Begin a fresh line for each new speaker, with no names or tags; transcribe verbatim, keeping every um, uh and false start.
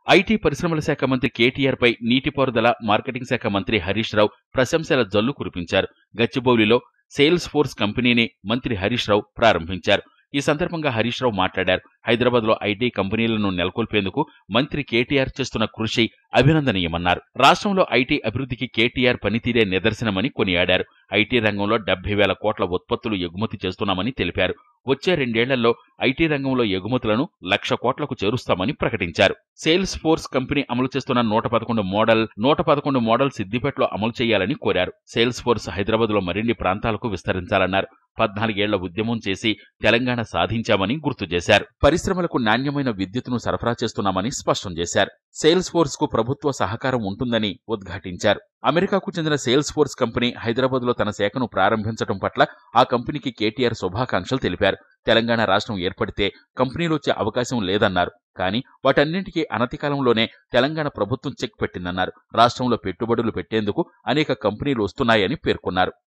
IT పరిశ్రమల శాఖ మంత్రి కేటీఆర్ పై నీటిపారుదల మార్కెటింగ్ శాఖ మంత్రి హరీష్ రావు ప్రశంసల జల్లు కురిపించారు. గచ్చిబౌలిలో సేల్స్ ఫోర్స్ కంపెనీని మంత్రి హరీష్ రావు ప్రారంభించారు. ఈ సందర్భంగా హరీష్ రావు మాట్లాడారు. హైదరాబాద్ లో ఐటీ కంపెనీలను నెలకొల్పేందుకు మంత్రి కేటీఆర్ చేస్తున్న కృషి అభినందనీయమన్నారు. రాష్ట్రంలో ఐటీ అభివృద్ధికి కేటీఆర్ పనితీరే నిదర్శనమని కొనియాడారు. ఐటీ రంగంలో డెబ్బై వేల కోట్ల ఉత్పత్తులు ఎగుమతి చేస్తున్నామని తెలిపారు. వచ్చే రెండేళ్లలో ఐటీ రంగంలో ఎగుమతులను లక్ష కోట్లకు చేరుస్తామని ప్రకటించారు. సేల్స్ ఫోర్స్ కంపెనీ అమలు చేస్తున్న నూట పదకొండు మోడల్ నూట పదకొండు మోడల్ సిద్దిపేటలో అమలు చేయాలని కోరారు. సేల్స్ ఫోర్స్ హైదరాబాద్ లో మరిన్ని ప్రాంతాలకు విస్తరించాలన్నారు. పద్నాలుగేళ్ల ఉద్యమం చేసి తెలంగాణ సాధించామని గుర్తు చేశారు. పరిశ్రమలకు నాణ్యమైన విద్యుత్తును సరఫరా చేస్తున్నామని స్పష్టం చేశారు. సేల్స్ ఫోర్స్ కు ప్రభుత్వ సహకారం ఉంటుందని ఉద్ఘాటించారు. అమెరికాకు చెందిన సేల్స్ ఫోర్స్ కంపెనీ హైదరాబాద్ లో తన శాఖను ప్రారంభించడం పట్ల ఆ కంపెనీకి కేటీఆర్ శుభాకాంక్షలు తెలిపారు. తెలంగాణ రాష్ట్రం ఏర్పడితే కంపెనీలు వచ్చే అవకాశం లేదన్నారు. కానీ వాటన్నింటికీ అనతి కాలంలోనే తెలంగాణ ప్రభుత్వం చెక్ పెట్టిందన్నారు. రాష్ట్రంలో పెట్టుబడులు పెట్టేందుకు అనేక కంపెనీలు వస్తున్నాయని పేర్కొన్నారు.